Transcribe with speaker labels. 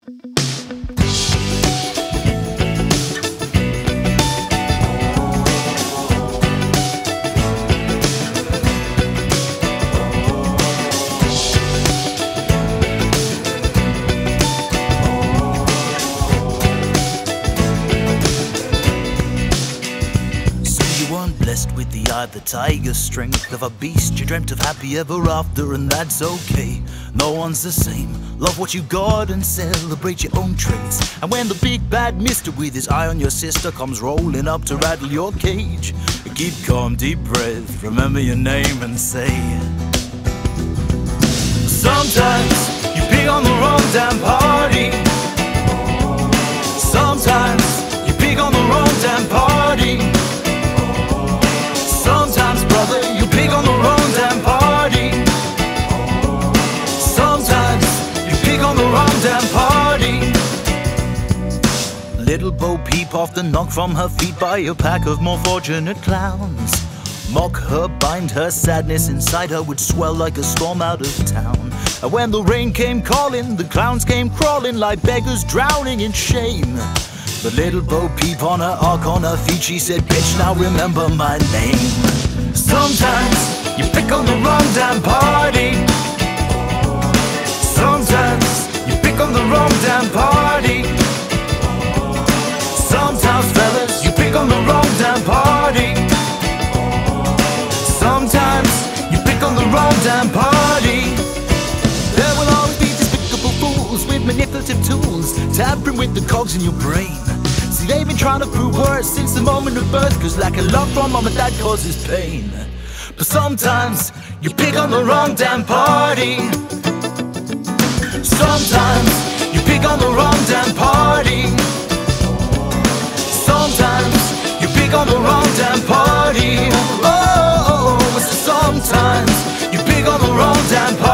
Speaker 1: With the eye, the tiger strength of a beast. You dreamt of happy ever after, and that's okay. No one's the same. Love what you got and celebrate your own traits. And when the big bad mister with his eye on your sister comes rolling up to rattle your cage, keep calm, deep breath, remember your name and say, sometimes you pick on the wrong damn party. Sometimes you pick on the wrong damn party. Sometimes, brother, you pick on the wrong damn party. Sometimes you pick on the wrong damn party. Little Bo Peep often knocked from her feet by a pack of more fortunate clowns. Mock her, bind her, sadness inside her would swell like a storm out of town. And when the rain came calling, the clowns came crawling like beggars drowning in shame. But little Bo Peep on her ark, on her feet, she said, bitch, now remember my name. Sometimes you pick on the wrong damn party. Sometimes you pick on the wrong damn party. Sometimes, fellas, you pick on the wrong damn party. Sometimes you pick on the wrong damn party. There will always be despicable fools with manipulative tools, tampering with the cogs in your brain. See, they've been trying to prove worse since the moment of birth, cause lack of love from mom and dad causes pain. But sometimes you pick on the wrong damn party. Sometimes you pick on the wrong damn party. Sometimes you pick on the wrong damn party. Oh, sometimes you pick on the wrong damn party.